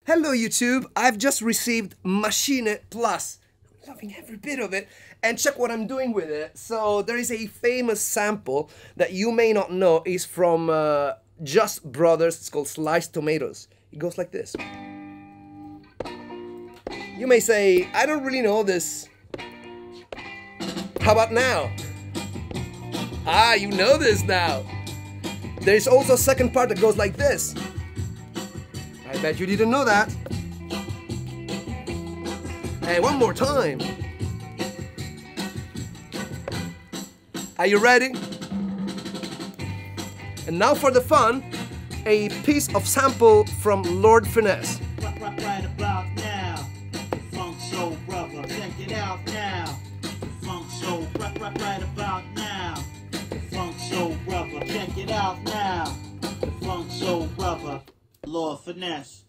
Hello YouTube, I've just received Maschine Plus. I'm loving every bit of it, and check what I'm doing with it. So there is a famous sample that you may not know is from Just Brothers. It's called Sliced Tomatoes. It goes like this. You may say, I don't really know this. How about now? Ah, you know this now. There's also a second part that goes like this. I bet you didn't know that. And one more time. Are you ready? And now for the fun, a piece of sample from Lord Finesse. Right about now, the funk soul brother, check it out now. The funk soul, right about now. The funk soul brother, check it out now. The funk soul brother, Lord Finesse.